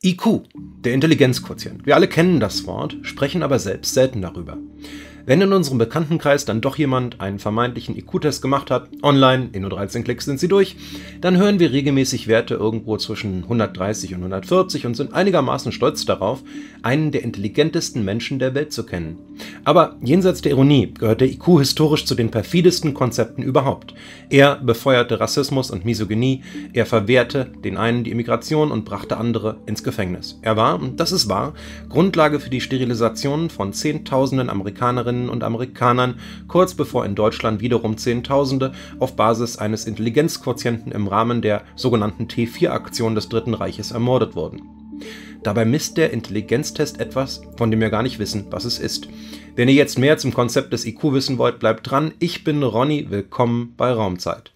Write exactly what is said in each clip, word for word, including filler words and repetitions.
I Q, der Intelligenzquotient. Wir alle kennen das Wort, sprechen aber selbst selten darüber. Wenn in unserem Bekanntenkreis dann doch jemand einen vermeintlichen I Q-Test gemacht hat, online, in nur dreizehn Klicks sind sie durch, dann hören wir regelmäßig Werte irgendwo zwischen hundertdreißig und hundertvierzig und sind einigermaßen stolz darauf, einen der intelligentesten Menschen der Welt zu kennen. Aber jenseits der Ironie gehört der I Q historisch zu den perfidesten Konzepten überhaupt. Er befeuerte Rassismus und Misogynie, er verwehrte den einen die Immigration und brachte andere ins Gefängnis. Er war, und das ist wahr, Grundlage für die Sterilisation von Zehntausenden Amerikanerinnen und Amerikanern, kurz bevor in Deutschland wiederum Zehntausende auf Basis eines Intelligenzquotienten im Rahmen der sogenannten T vier Aktion des Dritten Reiches ermordet wurden. Dabei misst der Intelligenztest etwas, von dem wir gar nicht wissen, was es ist. Wenn ihr jetzt mehr zum Konzept des I Q wissen wollt, bleibt dran. Ich bin Ronny, willkommen bei Raumzeit.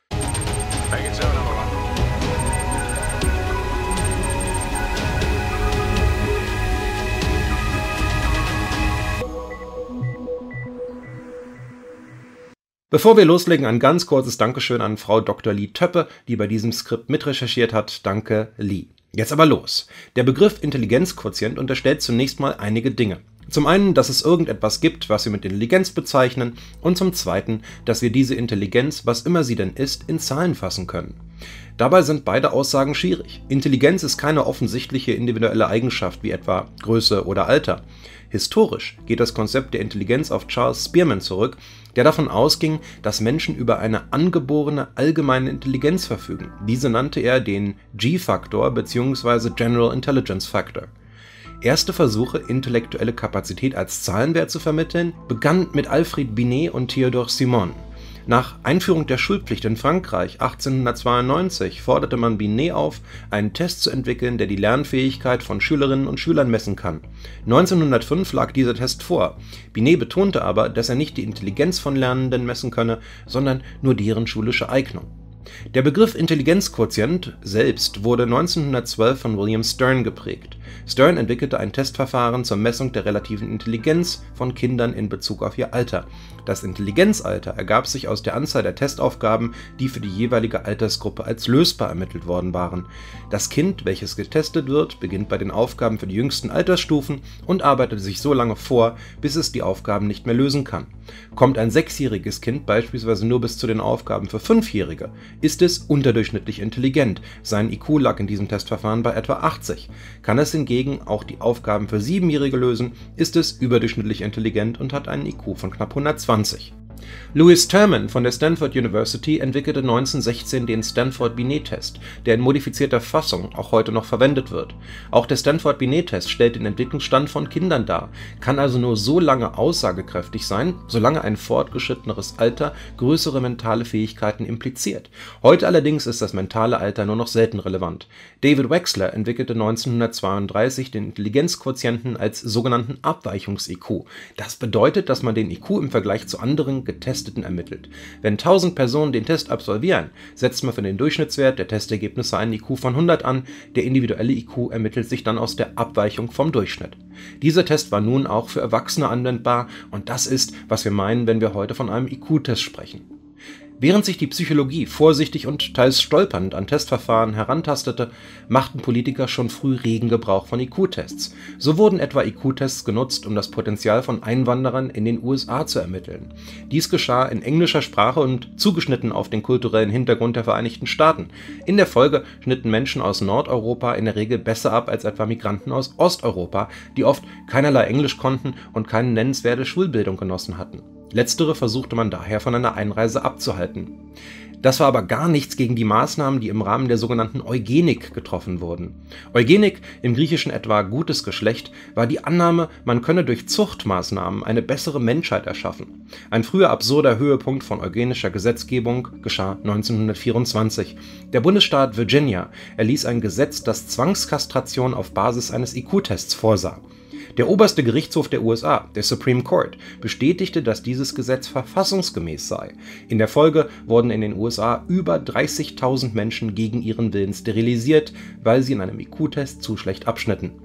Bevor wir loslegen, ein ganz kurzes Dankeschön an Frau Doktor Lee Töppe, die bei diesem Skript mitrecherchiert hat. Danke, Lee. Jetzt aber los. Der Begriff Intelligenzquotient unterstellt zunächst mal einige Dinge. Zum einen, dass es irgendetwas gibt, was wir mit Intelligenz bezeichnen, und zum zweiten, dass wir diese Intelligenz, was immer sie denn ist, in Zahlen fassen können. Dabei sind beide Aussagen schwierig. Intelligenz ist keine offensichtliche individuelle Eigenschaft wie etwa Größe oder Alter. Historisch geht das Konzept der Intelligenz auf Charles Spearman zurück, der davon ausging, dass Menschen über eine angeborene allgemeine Intelligenz verfügen. Diese nannte er den G-Faktor bzw. General Intelligence Factor. Erste Versuche, intellektuelle Kapazität als Zahlenwert zu vermitteln, begannen mit Alfred Binet und Théodore Simon. Nach Einführung der Schulpflicht in Frankreich achtzehnhundertzweiundneunzig forderte man Binet auf, einen Test zu entwickeln, der die Lernfähigkeit von Schülerinnen und Schülern messen kann. neunzehnhundertfünf lag dieser Test vor. Binet betonte aber, dass er nicht die Intelligenz von Lernenden messen könne, sondern nur deren schulische Eignung. Der Begriff Intelligenzquotient selbst wurde neunzehnhundertzwölf von William Stern geprägt. Stern entwickelte ein Testverfahren zur Messung der relativen Intelligenz von Kindern in Bezug auf ihr Alter. Das Intelligenzalter ergab sich aus der Anzahl der Testaufgaben, die für die jeweilige Altersgruppe als lösbar ermittelt worden waren. Das Kind, welches getestet wird, beginnt bei den Aufgaben für die jüngsten Altersstufen und arbeitet sich so lange vor, bis es die Aufgaben nicht mehr lösen kann. Kommt ein sechsjähriges Kind beispielsweise nur bis zu den Aufgaben für Fünfjährige, ist es unterdurchschnittlich intelligent. Sein I Q lag in diesem Testverfahren bei etwa achtzig. Kann es hingegen auch die Aufgaben für Siebenjährige lösen, ist es überdurchschnittlich intelligent und hat einen I Q von knapp hundertzwanzig. Louis Terman von der Stanford University entwickelte neunzehnhundertsechzehn den Stanford-Binet-Test, der in modifizierter Fassung auch heute noch verwendet wird. Auch der Stanford-Binet-Test stellt den Entwicklungsstand von Kindern dar, kann also nur so lange aussagekräftig sein, solange ein fortgeschritteneres Alter größere mentale Fähigkeiten impliziert. Heute allerdings ist das mentale Alter nur noch selten relevant. David Wechsler entwickelte neunzehnhundertzweiunddreißig den Intelligenzquotienten als sogenannten Abweichungs-I Q. Das bedeutet, dass man den I Q im Vergleich zu anderen Getesteten ermittelt. Wenn tausend Personen den Test absolvieren, setzt man für den Durchschnittswert der Testergebnisse einen I Q von hundert an, der individuelle I Q ermittelt sich dann aus der Abweichung vom Durchschnitt. Dieser Test war nun auch für Erwachsene anwendbar und das ist, was wir meinen, wenn wir heute von einem I Q-Test sprechen. Während sich die Psychologie vorsichtig und teils stolpernd an Testverfahren herantastete, machten Politiker schon früh regen Gebrauch von I Q-Tests. So wurden etwa I Q-Tests genutzt, um das Potenzial von Einwanderern in den U S A zu ermitteln. Dies geschah in englischer Sprache und zugeschnitten auf den kulturellen Hintergrund der Vereinigten Staaten. In der Folge schnitten Menschen aus Nordeuropa in der Regel besser ab als etwa Migranten aus Osteuropa, die oft keinerlei Englisch konnten und keine nennenswerte Schulbildung genossen hatten. Letztere versuchte man daher von einer Einreise abzuhalten. Das war aber gar nichts gegen die Maßnahmen, die im Rahmen der sogenannten Eugenik getroffen wurden. Eugenik, im Griechischen etwa gutes Geschlecht, war die Annahme, man könne durch Zuchtmaßnahmen eine bessere Menschheit erschaffen. Ein früher absurder Höhepunkt von eugenischer Gesetzgebung geschah neunzehnhundertvierundzwanzig. Der Bundesstaat Virginia erließ ein Gesetz, das Zwangskastration auf Basis eines I Q-Tests vorsah. Der oberste Gerichtshof der U S A, der Supreme Court, bestätigte, dass dieses Gesetz verfassungsgemäß sei. In der Folge wurden in den U S A über dreißigtausend Menschen gegen ihren Willen sterilisiert, weil sie in einem I Q-Test zu schlecht abschnitten.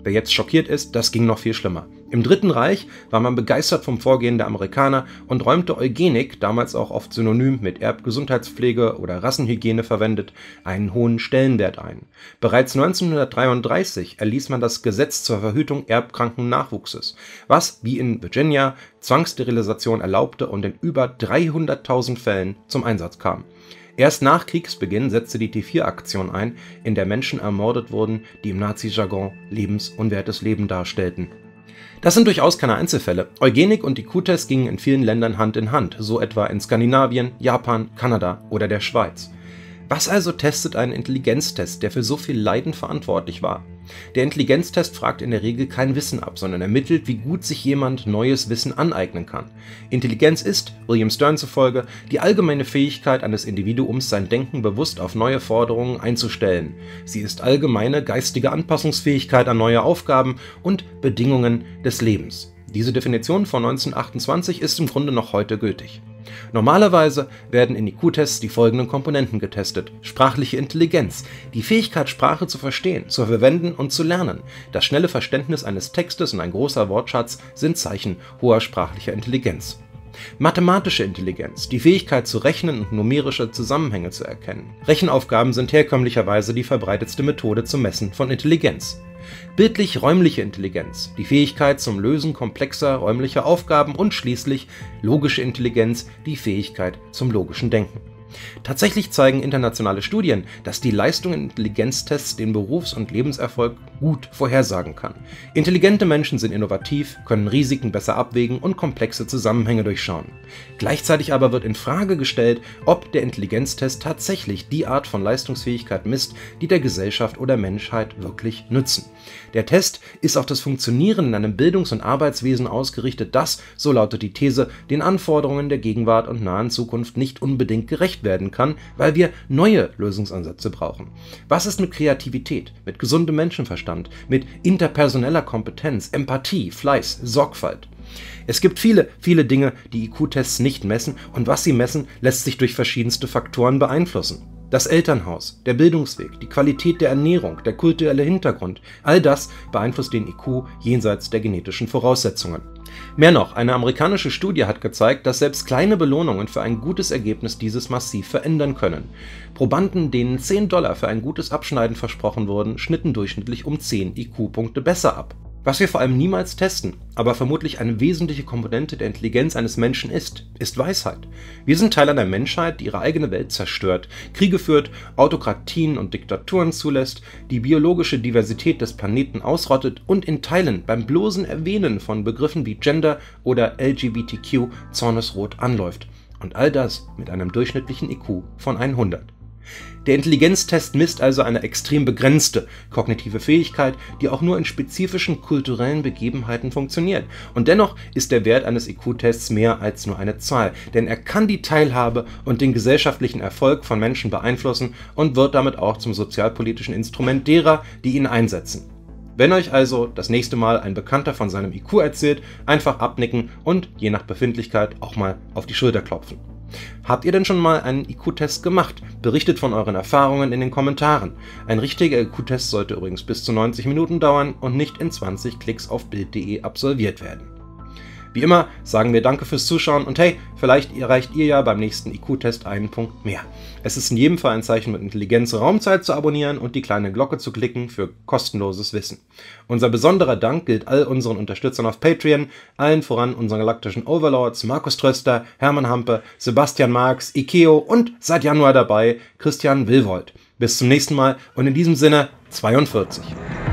Wer jetzt schockiert ist, das ging noch viel schlimmer. Im Dritten Reich war man begeistert vom Vorgehen der Amerikaner und räumte Eugenik, damals auch oft synonym mit Erbgesundheitspflege oder Rassenhygiene verwendet, einen hohen Stellenwert ein. Bereits neunzehnhundertdreiunddreißig erließ man das Gesetz zur Verhütung erbkranken Nachwuchses, was, wie in Virginia, Zwangssterilisation erlaubte und in über dreihunderttausend Fällen zum Einsatz kam. Erst nach Kriegsbeginn setzte die T vier Aktion ein, in der Menschen ermordet wurden, die im Nazi-Jargon lebensunwertes Leben darstellten. Das sind durchaus keine Einzelfälle. Eugenik und I Q-Test gingen in vielen Ländern Hand in Hand, so etwa in Skandinavien, Japan, Kanada oder der Schweiz. Was also testet ein Intelligenztest, der für so viel Leiden verantwortlich war? Der Intelligenztest fragt in der Regel kein Wissen ab, sondern ermittelt, wie gut sich jemand neues Wissen aneignen kann. Intelligenz ist, William Stern zufolge, die allgemeine Fähigkeit eines Individuums, sein Denken bewusst auf neue Forderungen einzustellen. Sie ist allgemeine geistige Anpassungsfähigkeit an neue Aufgaben und Bedingungen des Lebens. Diese Definition von neunzehnhundertachtundzwanzig ist im Grunde noch heute gültig. Normalerweise werden in I Q-Tests die folgenden Komponenten getestet: sprachliche Intelligenz, die Fähigkeit, Sprache zu verstehen, zu verwenden und zu lernen. Das schnelle Verständnis eines Textes und ein großer Wortschatz sind Zeichen hoher sprachlicher Intelligenz. Mathematische Intelligenz, die Fähigkeit zu rechnen und numerische Zusammenhänge zu erkennen. Rechenaufgaben sind herkömmlicherweise die verbreitetste Methode zum Messen von Intelligenz. Bildlich-räumliche Intelligenz, die Fähigkeit zum Lösen komplexer räumlicher Aufgaben und schließlich logische Intelligenz, die Fähigkeit zum logischen Denken. Tatsächlich zeigen internationale Studien, dass die Leistung in Intelligenztests den Berufs- und Lebenserfolg gut vorhersagen kann. Intelligente Menschen sind innovativ, können Risiken besser abwägen und komplexe Zusammenhänge durchschauen. Gleichzeitig aber wird in Frage gestellt, ob der Intelligenztest tatsächlich die Art von Leistungsfähigkeit misst, die der Gesellschaft oder Menschheit wirklich nützen. Der Test ist auf das Funktionieren in einem Bildungs- und Arbeitswesen ausgerichtet, das, so lautet die These, den Anforderungen der Gegenwart und nahen Zukunft nicht unbedingt gerecht werden kann, weil wir neue Lösungsansätze brauchen. Was ist mit Kreativität, mit gesundem Menschenverstand, mit interpersoneller Kompetenz, Empathie, Fleiß, Sorgfalt? Es gibt viele, viele Dinge, die I Q-Tests nicht messen, und was sie messen, lässt sich durch verschiedenste Faktoren beeinflussen. Das Elternhaus, der Bildungsweg, die Qualität der Ernährung, der kulturelle Hintergrund, all das beeinflusst den I Q jenseits der genetischen Voraussetzungen. Mehr noch, eine amerikanische Studie hat gezeigt, dass selbst kleine Belohnungen für ein gutes Ergebnis dieses massiv verändern können. Probanden, denen zehn Dollar für ein gutes Abschneiden versprochen wurden, schnitten durchschnittlich um zehn I Q-Punkte besser ab. Was wir vor allem niemals testen, aber vermutlich eine wesentliche Komponente der Intelligenz eines Menschen ist, ist Weisheit. Wir sind Teil einer Menschheit, die ihre eigene Welt zerstört, Kriege führt, Autokratien und Diktaturen zulässt, die biologische Diversität des Planeten ausrottet und in Teilen beim bloßen Erwähnen von Begriffen wie Gender oder L G B T Q zornesrot anläuft. Und all das mit einem durchschnittlichen I Q von hundert. Der Intelligenztest misst also eine extrem begrenzte kognitive Fähigkeit, die auch nur in spezifischen kulturellen Begebenheiten funktioniert. Und dennoch ist der Wert eines I Q-Tests mehr als nur eine Zahl, denn er kann die Teilhabe und den gesellschaftlichen Erfolg von Menschen beeinflussen und wird damit auch zum sozialpolitischen Instrument derer, die ihn einsetzen. Wenn euch also das nächste Mal ein Bekannter von seinem I Q erzählt, einfach abnicken und je nach Befindlichkeit auch mal auf die Schulter klopfen. Habt ihr denn schon mal einen I Q-Test gemacht? Berichtet von euren Erfahrungen in den Kommentaren. Ein richtiger I Q-Test sollte übrigens bis zu neunzig Minuten dauern und nicht in zwanzig Klicks auf bild punkt de absolviert werden. Wie immer sagen wir Danke fürs Zuschauen und hey, vielleicht erreicht ihr ja beim nächsten I Q-Test einen Punkt mehr. Es ist in jedem Fall ein Zeichen mit Intelligenz, Raumzeit zu abonnieren und die kleine Glocke zu klicken für kostenloses Wissen. Unser besonderer Dank gilt all unseren Unterstützern auf Patreon, allen voran unseren galaktischen Overlords Markus Tröster, Hermann Hampe, Sebastian Marx, Ikeo und seit Januar dabei Christian Willwold. Bis zum nächsten Mal und in diesem Sinne zweiundvierzig.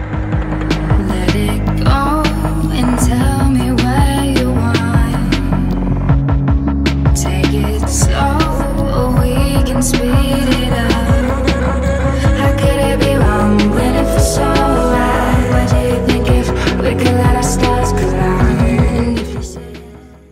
Let it go and tell me where you want. Take it slow, we can speak.